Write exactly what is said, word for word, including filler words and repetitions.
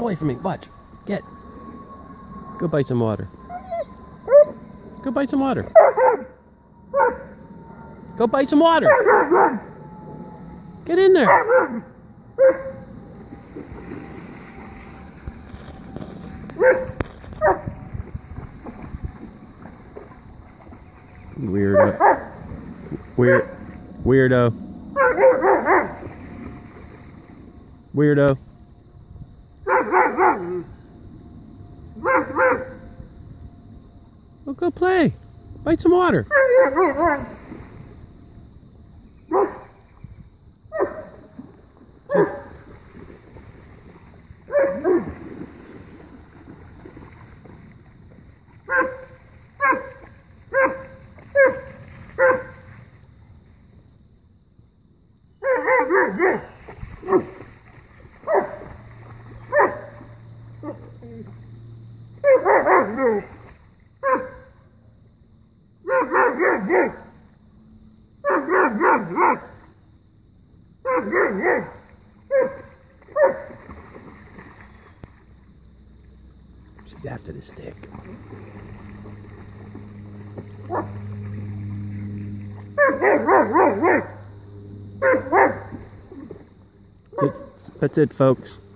away from me. Watch. Get. Go bite some water. Go bite some water. Go bite some water. Get in there. Weirdo. Weird. Weirdo. Weirdo. Well, go play. Bite some water. She's after the stick. That's it, folks.